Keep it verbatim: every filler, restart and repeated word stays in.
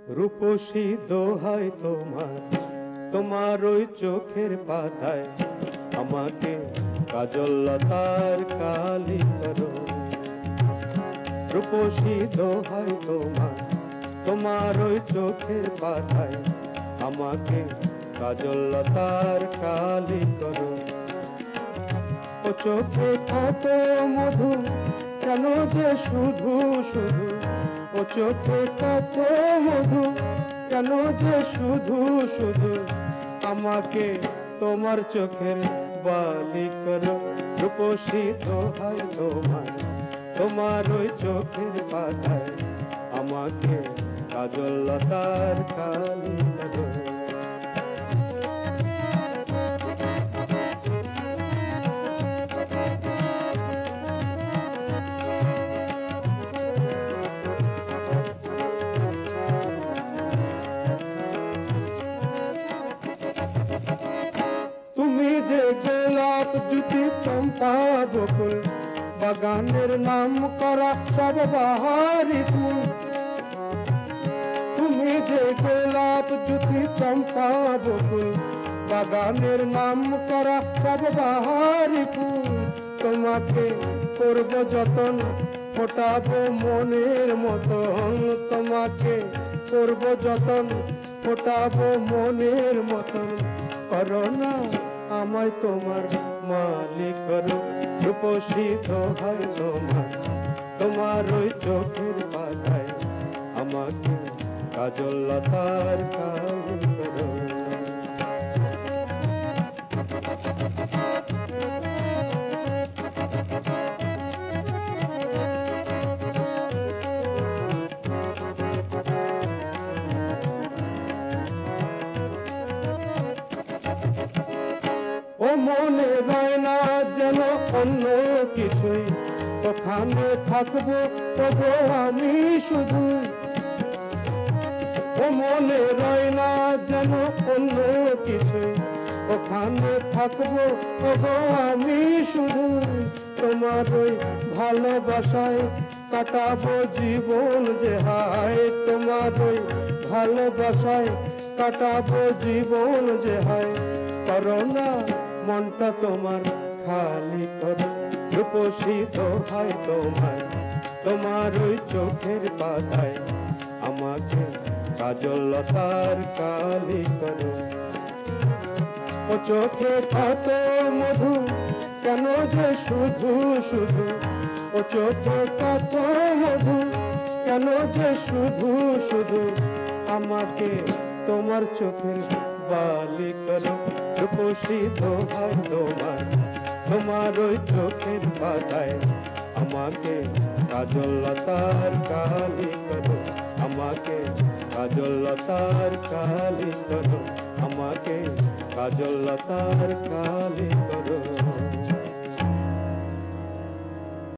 রূপসী দোহাই তোমার, তোমার ওই চোখের পাতায় আমাকে কাজল লতার কালি করো। রূপসী দোহাই তোমার, তোমার ওই চোখের পাতায় আমাকে কাজল লতার কালি করো। ও চোখে কত মধু, কেন যে শুধু শুধু, ও চোখে কত মধু, কেন যে শুধু শুধু আমাকে তোমার চোখের বালি করো। রূপসী দোহাই তোমার, তোমার ওই চোখের পাতায় আমাকে কাজল লতার কালি করো। তুমি যে গোলাপ জুতি চম্পা বকুল, বাগানের নাম করা সব বাহারি ফুল। তুমি যে গোলাপ জুতি চম্পা বকুল, বাগানের নাম করা সব বাহারি ফুল। তোমাকে করব যতন, ফোটাবো মনের মতন। তোমাকে করব যতন, ফোটাবো মনের মতন। করো না আমায় তোমার মালিক করো। রূপসী দোহাই তোমার, তোমার ওই চোখের পাতায় আমাকে কাজল লতার কালি করো। ও মনে রয় না যেন অন্য কিছুই, ওখানে থাকবো তবু আমি শুধু। ও মনে রয় না যেন অন্য কিছুই, ওখানে থাকবো তবু আমি শুধু। তোমার ওই ভালোবাসায় কাটাবো জীবন যে হায়। তোমার ওই ভালোবাসায় কাটাবো জীবন যে হায়। করো না মনটা তোমার খালি করো। রূপসী দোহাই তোমার, তোমার ওই চোখের পাতায় আমাকে কাজল লতার কালি করো। ও চোখে কত মধু, কেন যে শুধু শুধু, ও চোখে কত মধু, কেন যে শুধু শুধু আমাকে তোমার চোখের বালি করো। রূপসী দোহাই তোমার, তোমার ওই চোখের পাতায় আমাকে কাজল লতার কালি করো। আমাকে কাজল লতার কালি করো। আমাকে কাজল লতার কালি করো।